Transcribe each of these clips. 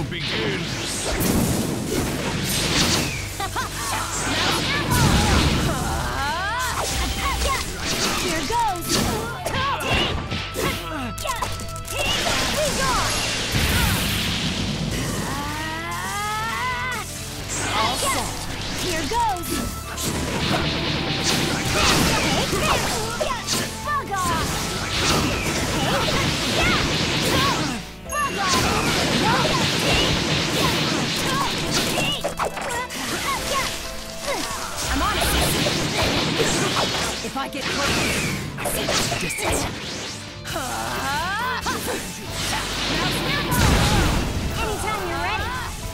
battle begins! Here goes! All set! Here goes! Bug off! Bug off! I'm on it! If I get close, I see the distance. Anytime you're ready.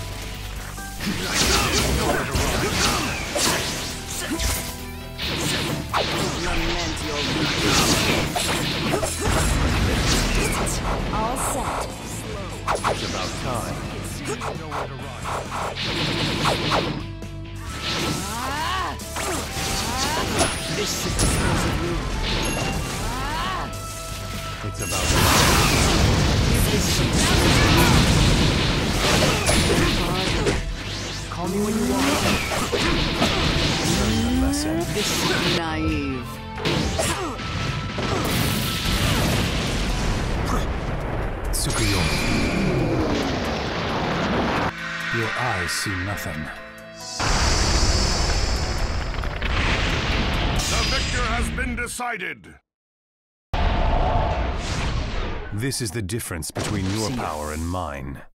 Lament your all set. It's about time. This ship smells of you. It's about time. Call me when you want. Learn the lesson. This is naive. Tsukuyomi. Your eyes see nothing. The victor has been decided! This is the difference between your power and mine.